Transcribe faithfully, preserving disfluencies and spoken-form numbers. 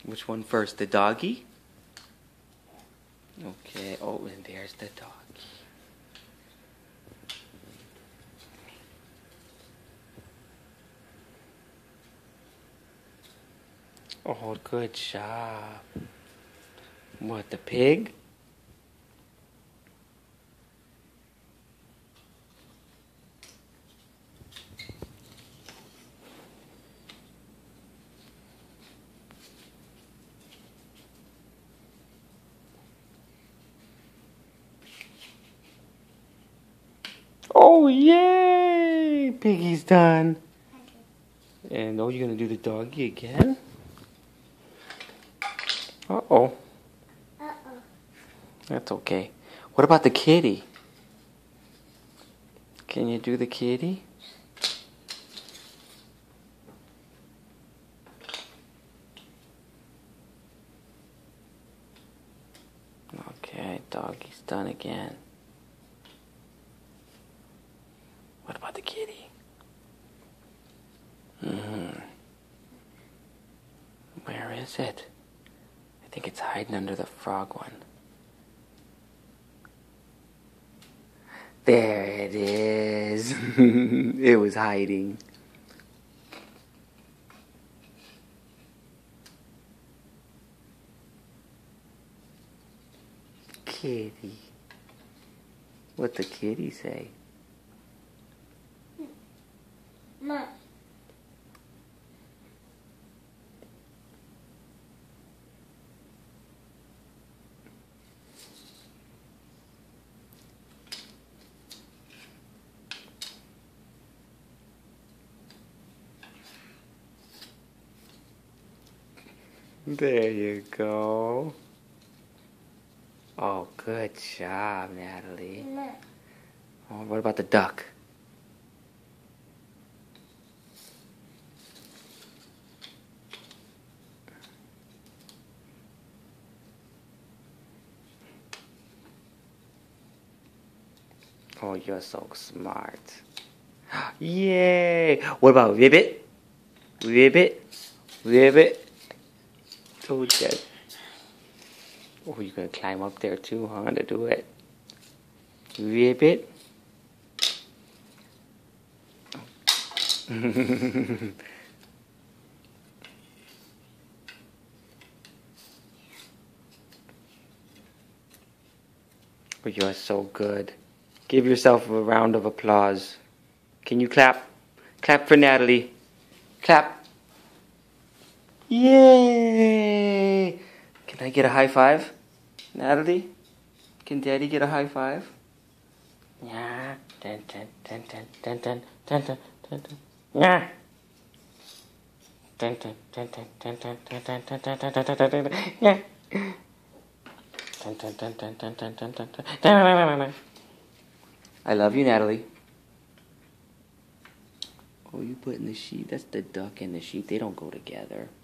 Which one first? The doggy? Okay. Oh, and there's the doggy. Oh, good job. What, the pig? Oh, yay! Piggy's done. And oh, you're gonna do the doggy again? Uh-oh. Uh-oh. That's okay. What about the kitty? Can you do the kitty? Okay, doggy's done again. What about the kitty? Hmm. Where is it? I think it's hiding under the frog one. There it is. It was hiding. Kitty. What'd the kitty say? Mom. There you go. Oh, good job, Natalie. Mom. Oh, what about the duck? Oh, you're so smart. Yay! What about Ribbit? Ribbit? Ribbit? Oh, that. Oh, you're gonna climb up there too, huh, to do it? Ribbit? Oh, you're so good. Give yourself a round of applause. Can you clap? Clap for Natalie. Clap. Yay! Can I get a high five? Natalie? Can Daddy get a high five? Yeah. Dun, dun, dun, dun, dun, dun, dun, dun, dun, dun. Yeah. Dun, dun, dun, dun, dun, dun, dun, dun, dun, dun, dun, dun, dun, dun, dun. Yeah. Dun, dun, dun, dun, dun, dun, dun, dun, dun, dun, dun. I love you, Natalie. Oh, you put in the sheep? That's the duck and the sheep. They don't go together.